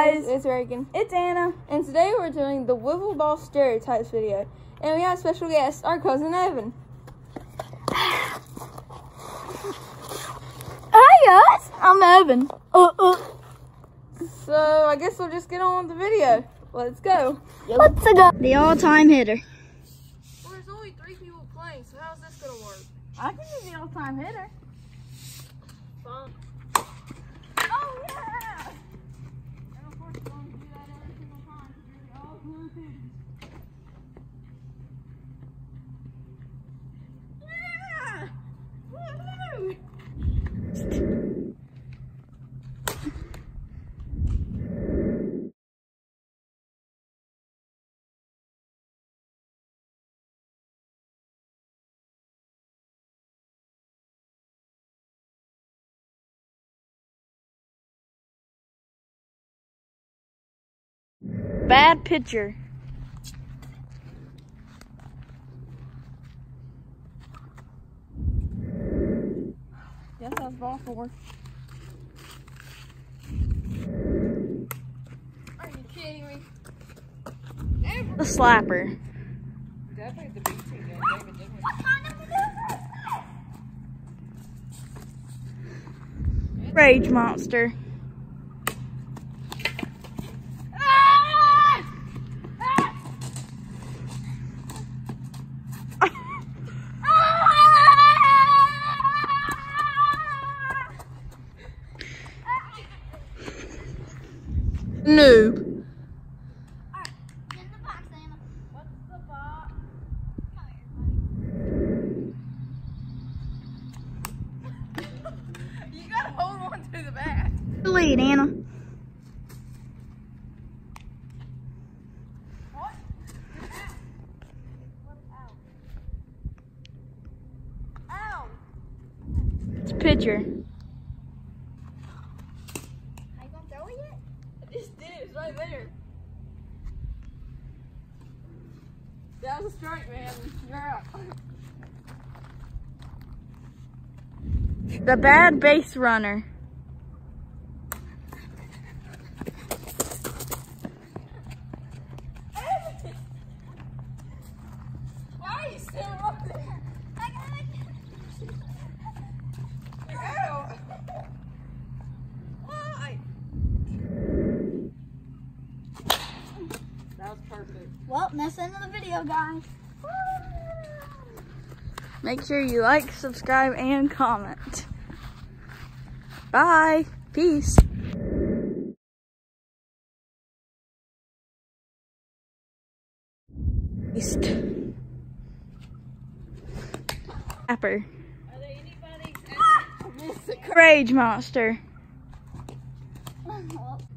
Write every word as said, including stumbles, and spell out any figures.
guys, it's Reagan. It's Anna. And today we're doing the Wiffle Ball Stereotypes video. And we have a special guest, our cousin Evan. Hi guys, I'm Evan. Uh, uh. So I guess we'll just get on with the video. Let's go. Let's go. The all-time hitter. Well, there's only three people playing, so how's this gonna work? I can be the all-time hitter. Fun. Oh yeah! And of course, we're going to do that every single time because we're all blue hitters. Yeah! Woohoo! Bad pitcher. Yes, that's ball four. Are you kidding me? The slapper. Definitely the B team, David Dickman. What kind of maneuver? Rage monster. Noob. Alright, get in the box, Anna. What's the box? Come here, You gotta hold on to the bat. Lead, Anna. What? Ow. Ow. It's pitcher. Are you gonna throw it yet? I just did it. It's right there. That was a strike, man. You're out. The bad base runner. Why are you still up there? I got it. You're out. Why? That was perfect. Well, that's the end of the video, guys. Make sure you like, subscribe, and comment. Bye. Peace. East. Apper. Are there anybody? Rage monster. Well,